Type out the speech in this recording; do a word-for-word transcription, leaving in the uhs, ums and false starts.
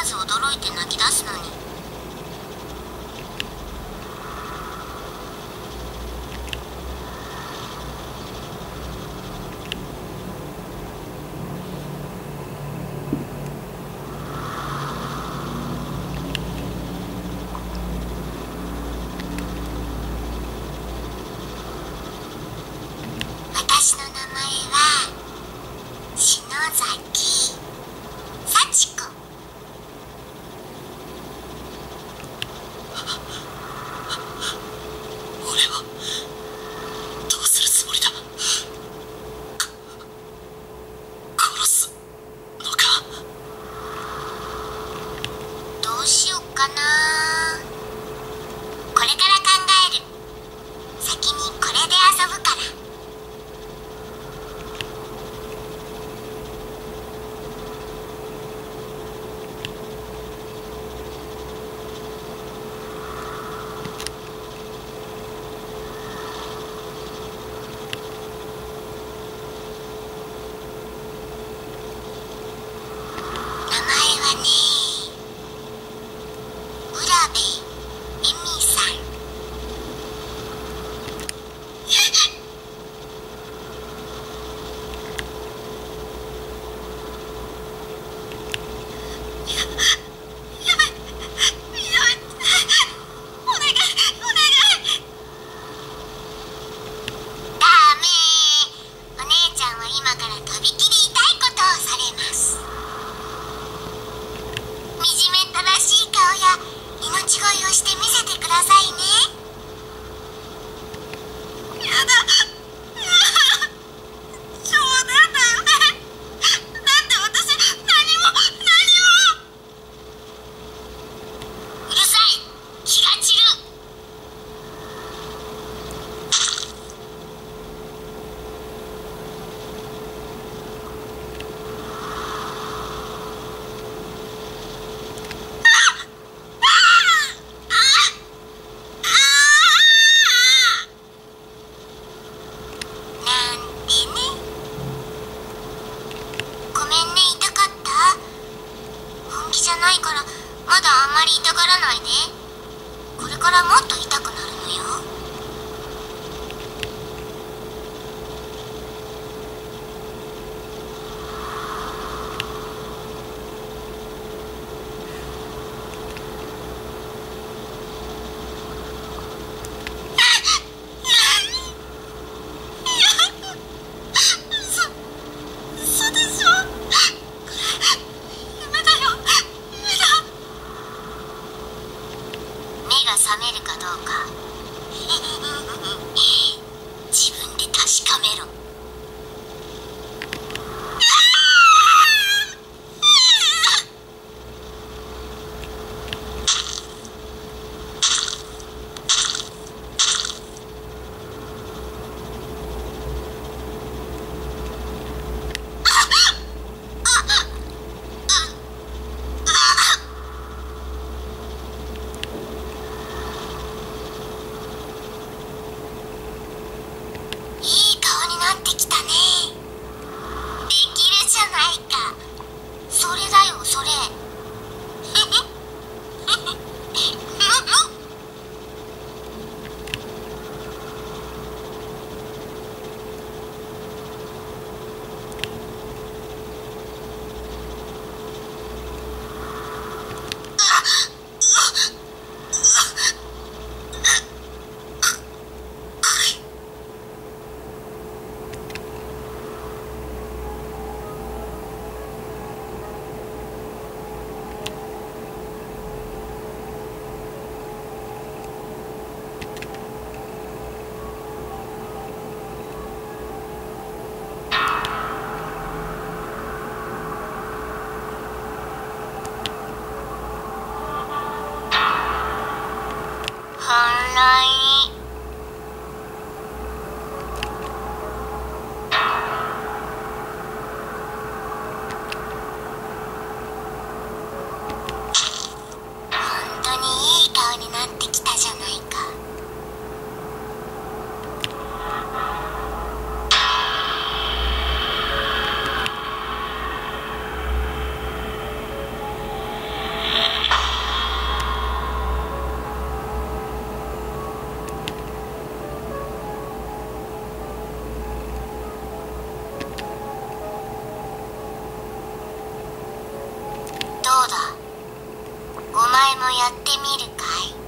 ず驚いて泣き出すのに。私の名前は篠崎幸子。 俺はどうするつもりだ。殺すのか。 どうしよっかな。これから考える。先にこれで遊ぶから。名前はね、浦部恵美さん。ダメー。お姉ちゃんは今からとびきり痛いことをされます。惨めったらしい顔や命乞いをして見せてくださいね。やだ。冗談だよね。だって私何も何も。うるさい。気が散る。なんてね。ごめんね、痛かった？本気じゃないからまだあんまり痛がらないで。これからもっと痛くなるのよ。嘘、嘘でしょ。これ夢だよ、夢だ。目が覚めるかどうか。 前もやってみるかい？